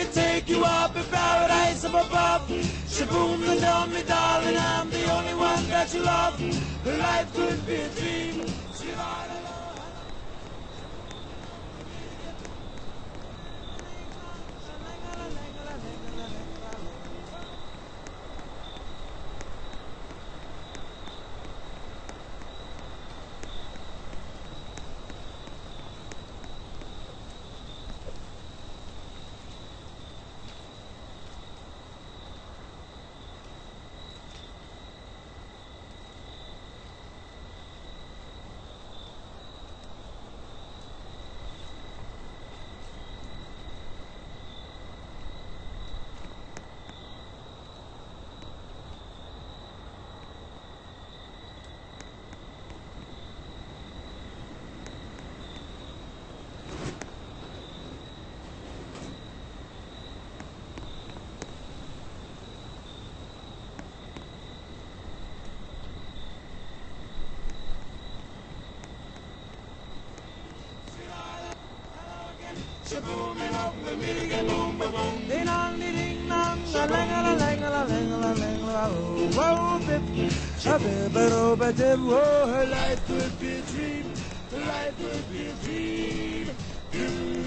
take you up in paradise up above. Shaboom, and tell me, darling, I'm the only one that you love. Life could be a dream. Booming up the million boom boom. Ding dong ding dong, a lang a lang a lang a lang a whoa bip, a bip a bip a whoa. Her life could be a dream. Her life could be a dream.